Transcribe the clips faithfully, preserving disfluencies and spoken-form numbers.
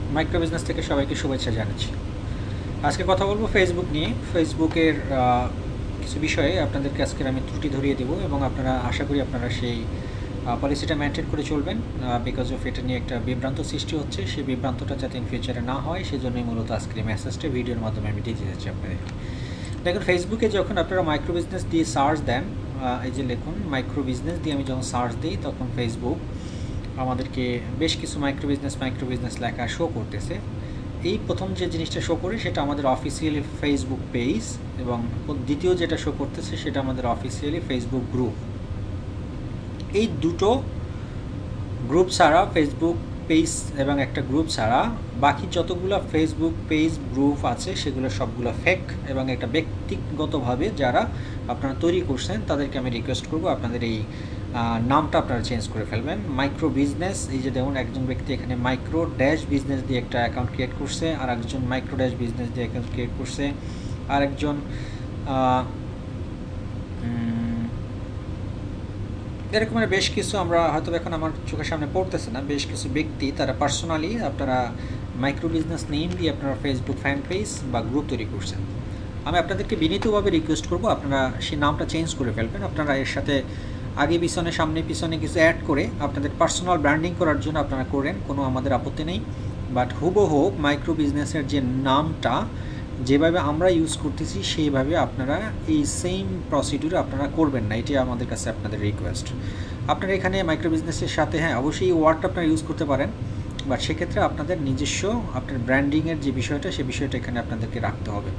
Micro business থেকে সবাইকে শুভেচ্ছা জানাচ্ছি। আজকে কথা বলবো ফেসবুক নিয়ে। ফেসবুকের কিছু বিষয়ে আপনাদেরকে আজকের আমি ত্রুটি ধরিয়ে দেবো এবং আপনারা আশা করি আপনারা সেই পলিসিটা মেনটেন করে চলবেন। বিকজ অফ এটা নিয়ে একটা বিভ্রান্ত সৃষ্টি হচ্ছে, সেই বিভ্রান্তটা যাতে ইন ফিউচারে না হয় সেজন্যই মূলত আজকের এই মেসেজটা ভিডিওর মাধ্যমে আমি দিতে যাচ্ছি আপনাদের। দেখুন, ফেসবুকে যখন আপনারা মাইক্রো বিজনেস দিয়ে সার্চ দেন, এই যে লিখুন মাইক্রো বিজনেস দিয়ে আমি যখন সার্চ দিই তখন ফেসবুক আমাদেরকে বেশ কিছু মাইক্রো বিজনেস মাইক্রো বিজনেস লেখা শো করতেছে। এই প্রথম যে জিনিসটা শো করে সেটা আমাদের অফিসিয়ালি ফেসবুক পেজ, এবং দ্বিতীয় যেটা শো করতেছে সেটা আমাদের অফিসিয়ালি ফেসবুক গ্রুপ। এই দুটো গ্রুপ ছাড়া, ফেসবুক পেজ এবং একটা গ্রুপ ছাড়া বাকি যতগুলো ফেসবুক পেজ গ্রুপ আছে সেগুলো সবগুলো ফেক, এবং এটা ব্যক্তিগতভাবে যারা আপনারা তৈরি করছেন তাদেরকে আমি রিকোয়েস্ট করব আপনাদের এই নামটা আপনারা চেঞ্জ করে ফেলবেন। মাইক্রো বিজনেস, এই যে দেখুন একজন ব্যক্তি এখানে মাইক্রো ড্যাশ বিজনেস দিয়ে একটা অ্যাকাউন্ট ক্রিয়েট করছে, আর একজন মাইক্রো ড্যাশ বিজনেস দিয়ে অ্যাকাউন্ট ক্রিয়েট করছে, আর একজন এরকমের বেশ কিছু, আমরা হয়তো এখন আমার চোখের সামনে পড়তেছে না, বেশ কিছু ব্যক্তি তারা পার্সোনালি আপনারা মাইক্রো বিজনেস নেম দিয়ে আপনারা ফেসবুক ফ্যান পেজ বা গ্রুপ তৈরি করছেন। আমি আপনাদেরকে বিনীতভাবে রিকোয়েস্ট করব আপনারা সেই নামটা চেঞ্জ করে ফেলবেন। আপনারা এর সাথে আগে পিছনে সামনে পিছনে কিছু অ্যাড করে আপনাদের পার্সোনাল ব্র্যান্ডিং করার জন্য আপনারা করেন, কোনো আমাদের আপত্তি নেই। বাট হুবহু মাইক্রো বিজনেসের যে নামটা যেভাবে আমরা ইউজ করতেছি সেইভাবে আপনারা এই সেম প্রসিডিউর আপনারা করবেন না, এটি আমাদের কাছে আপনাদের রিকোয়েস্ট। আপনারা এখানে মাইক্রো বিজনেসের সাথে হ্যাঁ অবশ্যই এই ওয়ার্ডটা আপনারা ইউজ করতে পারেন, বাট সেক্ষেত্রে আপনাদের নিজস্ব আপনার ব্র্যান্ডিংয়ের যে বিষয়টা সে বিষয়টা এখানে আপনাদেরকে রাখতে হবে।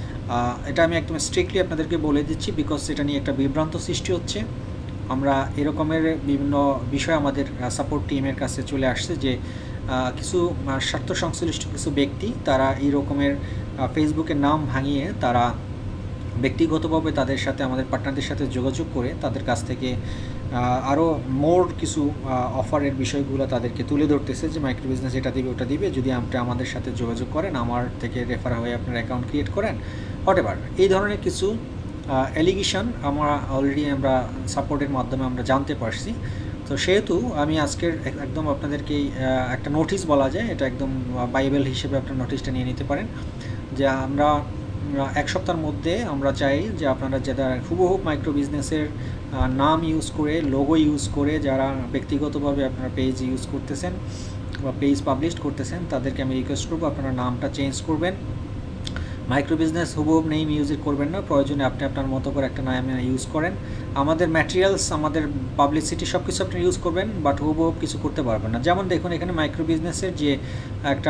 এটা আমি একদম স্ট্রিক্টলি আপনাদেরকে বলে দিচ্ছি, বিকজ এটা নিয়ে একটা বিভ্রান্ত সৃষ্টি হচ্ছে। আমরা এরকমের বিভিন্ন বিষয় আমাদের সাপোর্ট টিমের কাছে চলে আসছে যে কিছু স্বার্থ সংশ্লিষ্ট কিছু ব্যক্তি তারা এই রকমের ফেসবুকের নাম ভাঙিয়ে তারা ব্যক্তিগতভাবে তাদের সাথে আমাদের পার্টনারদের সাথে যোগাযোগ করে তাদের কাছ থেকে আরও মোর কিছু অফারের বিষয়গুলো তাদেরকে তুলে ধরতেছে যে মাইক্রো বিজনেস এটা দিবে ওটা দিবে, যদি আপনি আমাদের সাথে যোগাযোগ করেন, আমার থেকে রেফার হয়ে আপনার অ্যাকাউন্ট ক্রিয়েট করেন, হোয়াটএভার এই ধরনের কিছু অ্যালিগেশন আমরা অলরেডি আমরা সাপোর্টের মাধ্যমে আমরা জানতে পারছি। তো সেহেতু আমি আজকের একদম আপনাদেরকে একটা নোটিশ বলা যায়, এটা একদম বাইবেল হিসেবে আপনার নোটিশটা নিয়ে নিতে পারেন যে আমরা এক সপ্তাহের মধ্যে আমরা চাই যে আপনারা যারা হুবহু মাইক্রো বিজনেসের নাম ইউজ করে, লোগো ইউজ করে যারা ব্যক্তিগতভাবে আপনারা পেজ ইউজ করতেছেন বা পেজ পাবলিশ করতেছেন তাদেরকে আমি রিকোয়েস্ট করবো আপনারা নামটা চেঞ্জ করবেন। মাইক্রো বিজনেস হুবহু নেম ইউজ করবেন না, প্রয়োজনে আপনি আপনার মতো করে একটা নাম ইউজ করেন। আমাদের ম্যাটেরিয়ালস, আমাদের পাবলিসিটি সব কিছু আপনি ইউজ করবেন, বাট হুবহু কিছু করতে পারবেন না। যেমন দেখুন এখানে মাইক্রো বিজনেসের যে একটা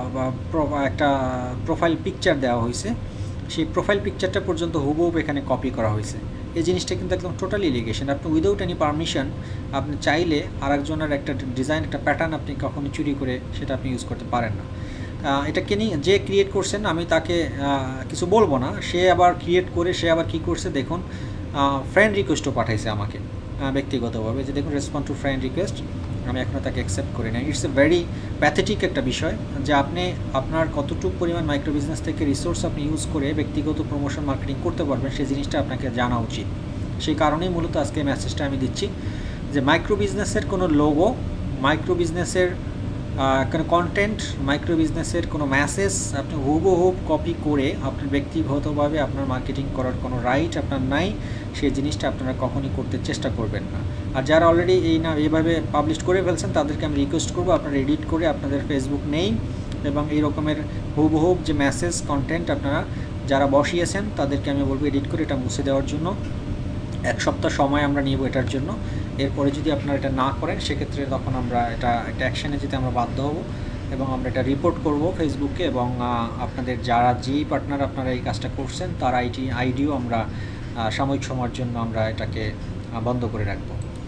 একটা প্রোফাইল পিকচার দেওয়া হয়েছে, সেই প্রোফাইল পিকচারটা পর্যন্ত হুবহু এখানে কপি করা হয়েছে। এই জিনিসটা কিন্তু একদম টোটালি ইলিগেশন। আপনি উইদাউট এনি পারমিশন আপনি চাইলে আরেকজনের একটা ডিজাইন, একটা প্যাটার্ন আপনি কখনো চুরি করে সেটা আপনি ইউজ করতে পারেন না। এটা কেনি যে ক্রিয়েট করছেন আমি তাকে কিছু বলবো না, সে আবার ক্রিয়েট করে সে আবার কী করছে দেখুন, ফ্রেন্ড রিকোয়েস্টও পাঠাইছে আমাকে ব্যক্তিগতভাবে, যে দেখুন রেসপন্ড টু ফ্রেন্ড রিকোয়েস্ট, আমি এখনও তাকে অ্যাকসেপ্ট করি না। ইটস এ ভেরি প্যাথেটিক একটা বিষয় যে আপনি আপনার কতটুকু পরিমাণ মাইক্রো বিজনেস থেকে রিসোর্স আপনি ইউজ করে ব্যক্তিগত প্রমোশন মার্কেটিং করতে পারবেন সেই জিনিসটা আপনাকে জানা উচিত। সেই কারণেই মূলত আজকে মেসেজটা আমি দিচ্ছি যে মাইক্রো বিজনেসের কোনো লোগো, মাইক্রো বিজনেসের কোনো কন্টেন্ট, মাইক্রো বিজনেসের কোনো মেসেজ আপনি হুবহু কপি করে আপনার ব্যক্তিগতভাবে আপনার মার্কেটিং করার কোনো রাইট আপনার নাই, সেই জিনিসটা আপনারা কখনই করতে চেষ্টা করবেন না। আর যারা অলরেডি এই না এইভাবে পাবলিশ করে ফেলছেন তাদেরকে আমি রিকোয়েস্ট করবো আপনারা এডিট করে আপনাদের ফেসবুক নেম এবং এই রকমের হুবহু যে মেসেজ কন্টেন্ট আপনারা যারা বসিয়েছেন তাদেরকে আমি বলবো এডিট করে এটা মুছে দেওয়ার জন্য। এক সপ্তাহ সময় আমরা নিব এটার জন্য। এরপরে যদি আপনারা এটা না করেন সেক্ষেত্রে তখন আমরা এটা একটা অ্যাকশানে যেতে আমরা বাধ্য হব এবং আমরা এটা রিপোর্ট করব ফেসবুকে, এবং আপনাদের যারা যেই পার্টনার আপনারা এই কাজটা করছেন তার আইটি আইডিও আমরা সাময়িক সময়ের জন্য আমরা এটাকে বন্ধ করে রাখব।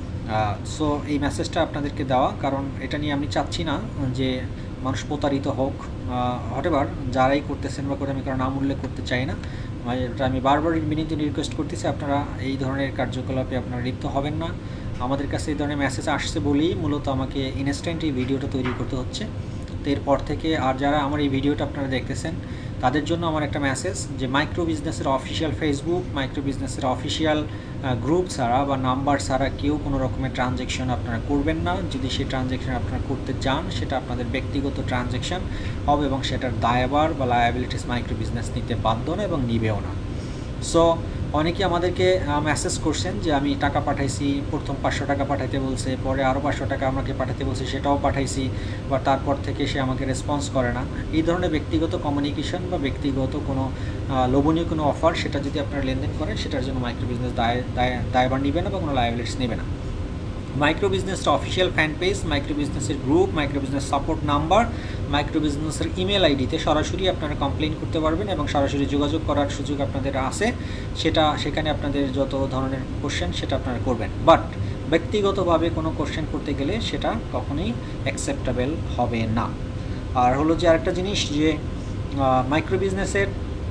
সো এই মেসেজটা আপনাদেরকে দেওয়া, কারণ এটা নিয়ে আমি চাচ্ছি না যে মানুষ প্রতারিত হোক, হোয়াটএভার যারাই করতেছেন বা করে, আমি কারণ নাম উল্লেখ করতে চাই না। এটা আমি বারবার বিনীত রিকোয়েস্ট করতেছি আপনারা এই ধরনের কার্যকলাপে আপনারা লিপ্ত হবেন না। আমাদের কাছে এই ধরনের মেসেজ আসছে বলেই মূলত আমাকে ইনস্ট্যান্ট এই ভিডিওটা তৈরি করতে হচ্ছে। তো এরপর থেকে আর যারা আমার এই ভিডিওটা আপনারা দেখতেছেন তাদের জন্য আমার একটা মেসেজ যে মাইক্রো বিজনেসের অফিসিয়াল ফেসবুক, মাইক্রো বিজনেসের অফিসিয়াল গ্রুপ ছাড়া বা নাম্বার ছাড়া কেউ কোনো রকমের ট্রানজ্যাকশন আপনারা করবেন না। যদি সেই ট্রানজ্যাকশন আপনারা করতে চান সেটা আপনাদের ব্যক্তিগত ট্রানজ্যাকশন হবে এবং সেটার দায়ভার বা লায়াবিলিটিস মাইক্রো বিজনেস নিতে বাধ্য না এবং নিবেও না। সো অনেকে আমাদেরকে মেসেজ করছেন যে আমি টাকা পাঠাইছি, প্রথম পাঁচশো টাকা পাঠাইতে বলছে, পরে আরও পাঁচশো টাকা আমাকে পাঠাতে বলছে, সেটাও পাঠাইছি, বা তারপর থেকে সে আমাকে রেসপন্স করে না। এই ধরনের ব্যক্তিগত কমিউনিকেশন বা ব্যক্তিগত কোনো লোভনীয় কোনো অফার সেটা যদি আপনারা লেনদেন করেন সেটার জন্য মাইক্রো বিজনেস দায় দায় দায়ভার নেবে না বা কোনো লায়াবিলিটিস নেবে না। মাইক্রো বিজনেসটা অফিসিয়াল ফ্যান পেজ, মাইক্রো বিজনেসের group, micro business support number, micro বিজনেসের ইমেল আইডিতে সরাসরি আপনারা কমপ্লেন করতে পারবেন এবং সরাসরি যোগাযোগ করার সুযোগ আপনাদের আছে। সেটা সেখানে আপনাদের যত ধরনের কোশ্চেন সেটা আপনারা করবেন, বাট ব্যক্তিগতভাবে কোনো কোশ্চেন করতে গেলে সেটা কখনোই অ্যাকসেপ্টেবল হবে না। আর হলো যে আরেকটা জিনিস, যে মাইক্রো বিজনেসের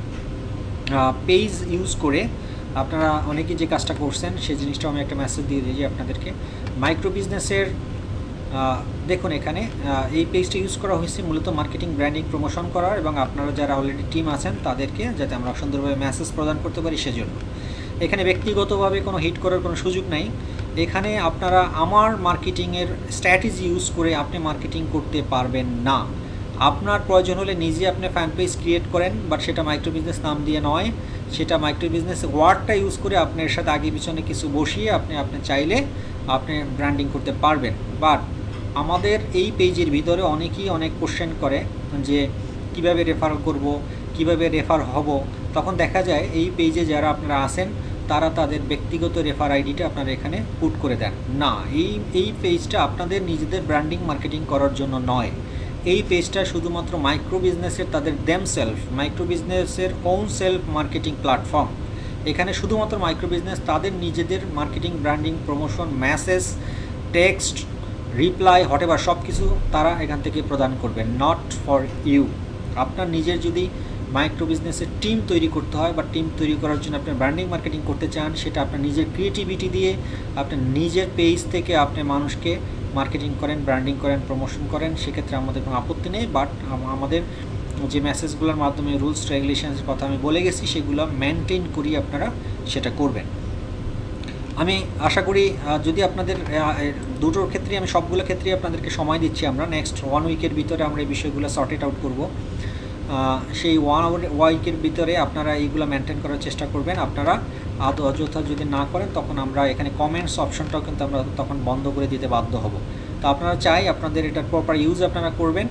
পেজ ইউজ করে আপনারা অনেকেই যে কাজটা করছেন সেই জিনিসটাও আমি একটা মেসেজ দিয়ে দিই যে আপনাদেরকে মাইক্রো বিজনেসের দেখুন এখানে এই পেজটা ইউজ করা হয়েছে মূলত মার্কেটিং, ব্র্যান্ডিং, প্রমোশন করার এবং আপনারা যারা অলরেডি টিম আছেন তাদেরকে যাতে আমরা সুন্দরভাবে মেসেজ প্রদান করতে পারি সেজন্য। এখানে ব্যক্তিগতভাবে কোনো হিট করার কোনো সুযোগ নাই। এখানে আপনারা আমার মার্কেটিংয়ের স্ট্র্যাটেজি ইউজ করে আপনি মার্কেটিং করতে পারবেন না। আপনার প্রয়োজন হলে নিজে আপনি ফ্যান পেজ ক্রিয়েট করেন, বাট সেটা মাইক্রো বিজনেস নাম দিয়ে নয়, সেটা মাইক্রো বিজনেস ওয়ার্ডটা ইউজ করে আপনার সাথে আগে পিছনে কিছু বসিয়ে আপনি আপনি চাইলে আপনি ব্র্যান্ডিং করতে পারবেন। বাট আমাদের এই পেজের ভিতরে অনেকেই অনেক কোশ্চেন করে যে কিভাবে রেফার করব, কিভাবে রেফার হব। তখন দেখা যায় এই পেজে যারা আপনারা আছেন তারা তাদের ব্যক্তিগত রেফার আইডিটা আপনারা এখানে পুট করে দেন না। এই এই পেজটা আপনাদের নিজেদের ব্র্যান্ডিং মার্কেটিং করার জন্য নয়। এই পেজটা শুধুমাত্র মাইক্রো বিজনেসের তাদের দেম সেলফ মাইক্রো বিজনেসের ওন সেলফ মার্কেটিং প্ল্যাটফর্ম। এখানে শুধুমাত্র মাইক্রো বিজনেস তাদের নিজেদের marketing, branding, promotion, message, text, reply, whatever সব কিছু তারা এখান থেকে প্রদান করবে, নট ফর ইউ। আপনার নিজের যদি মাইক্রো বিজনেসের টিম তৈরি করতে হয় বা টিম তৈরি করার জন্য আপনি ব্র্যান্ডিং মার্কেটিং করতে চান, সেটা আপনার নিজের ক্রিয়েটিভিটি দিয়ে আপনি নিজের পেজ থেকে আপনি মানুষকে মার্কেটিং করেন, ব্র্যান্ডিং করেন, প্রমোশন করেন, সেক্ষেত্রে আমাদের কোনো আপত্তি নেই। বাট আমাদের যে মেসেজগুলোর মাধ্যমে রুলস রেগুলেশনের কথা আমি বলে গেছি সেগুলো মেনটেন করি আপনারা সেটা করবেন। আমি আশা করি যদি আপনাদের দুটোর ক্ষেত্রে, আমি সবগুলো ক্ষেত্রেই আপনাদেরকে সময় দিচ্ছি, আমরা নেক্সট ওয়ান উইকের ভিতরে আমরা এই বিষয়গুলো সর্ট ইট আউট করব। সেই ওয়ান উইকের ভিতরে আপনারা এইগুলো মেনটেন করার চেষ্টা করবেন। আপনারা আদ অযথা যদি না করেন তখন আমরা এখানে কমেন্টস অপশনটাও কিন্তু আমরা তখন বন্ধ করে দিতে বাধ্য হব। তো আপনারা চাই আপনাদের এটার প্রপার ইউজ আপনারা করবেন,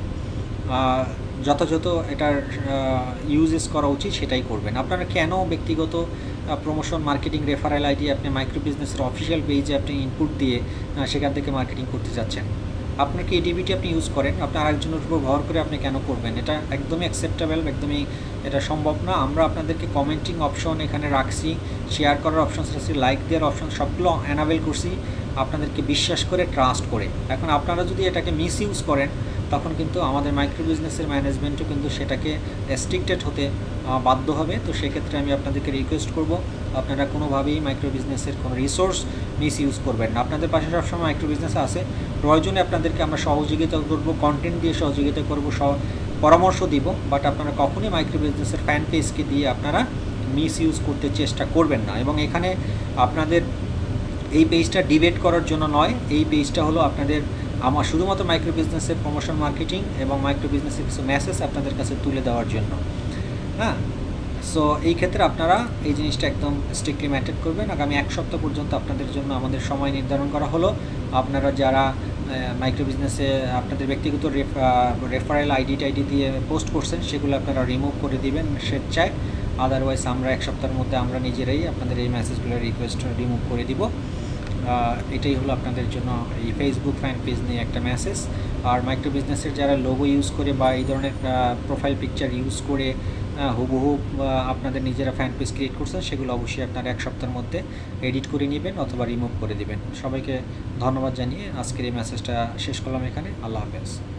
যথাযথ এটার ইউজেস করা উচিত সেটাই করবেন। আপনারা কেন ব্যক্তিগত প্রমোশন, মার্কেটিং, রেফারেল আইডি আপনি মাইক্রো বিজনেসের অফিসিয়াল পেজে আপনি ইনপুট দিয়ে সেখান থেকে মার্কেটিং করতে যাচ্ছেন? আপনার ক্রিয়েটিভিটি আপনি ইউজ করেন, আপনি আরেকজনের উপর ভর করে আপনি কেন করবেন? এটা একদমই অ্যাকসেপ্টেবল, একদমই এটা সম্ভব না। আমরা আপনাদেরকে কমেন্টিং অপশন এখানে রাখছি, শেয়ার করার অপশন রাখছি, লাইক দেওয়ার অপশন সবগুলো অ্যানাবেল করছি আপনাদেরকে বিশ্বাস করে, ট্রাস্ট করে। এখন আপনারা যদি এটাকে মিস ইউজ করেন তখন কিন্তু আমাদের মাইক্রো বিজনেসের ম্যানেজমেন্টও কিন্তু সেটাকে রেস্ট্রিক্টেড হতে বাধ্য হবে। তো সেক্ষেত্রে আমি আপনাদেরকে রিকোয়েস্ট করব আপনারা কোনোভাবেই মাইক্রো বিজনেসের কোনো রিসোর্স মিস ইউজ করবেন না। আপনাদের পাশে সবসময় মাইক্রো বিজনেস আছে, প্রয়োজনে আপনাদেরকে আমরা সহযোগিতা করব, কন্টেন্ট দিয়ে সহযোগিতা করব, পরামর্শ দিব, বাট আপনারা কখনোই মাইক্রো বিজনেসের ফ্যান পেজকে দিয়ে আপনারা মিস ইউজ করতে চেষ্টা করবেন না। এবং এখানে আপনাদের এই পেজটা ডিবেট করার জন্য নয়, এই পেজটা হলো আপনাদের আমার শুধুমাত্র মাইক্রো বিজনেসের প্রমোশন, মার্কেটিং এবং মাইক্রো বিজনেসের কিছু মেসেজ আপনাদের কাছে তুলে দেওয়ার জন্য। হ্যাঁ, সো এই ক্ষেত্রে আপনারা এই জিনিসটা একদম স্ট্রিক্টলি মেনটেন করবেন। আগামী এক সপ্তাহ পর্যন্ত আপনাদের জন্য আমাদের সময় নির্ধারণ করা হলো। আপনারা যারা মাইক্রো বিজনেসে আপনাদের ব্যক্তিগত রেফারেল আইডি টাইডি দিয়ে পোস্ট করছেন সেগুলো আপনারা রিমুভ করে দিবেন স্বেচ্ছায়। আদারওয়াইজ আমরা এক সপ্তাহের মধ্যে আমরা নিজেরাই আপনাদের এই মেসেজগুলো রিকোয়েস্ট রিমুভ করে দিব। এটাই হলো আপনাদের জন্য এই ফেসবুক ফ্যান পেজ নিয়ে একটা মেসেজ। আর মাইক্রো বিজনেসের যারা লোগো ইউজ করে বা এই ধরনের প্রোফাইল পিকচার ইউজ করে হুবহু আপনাদের নিজেরা ফ্যান পেজ ক্রিয়েট করছেন সেগুলো অবশ্যই আপনারা এক সপ্তাহের মধ্যে এডিট করে নেবেন অথবা রিমুভ করে দেবেন। সবাইকে ধন্যবাদ জানিয়ে আজকের এই মেসেজটা শেষ করলাম এখানে। আল্লাহ হাফেজ।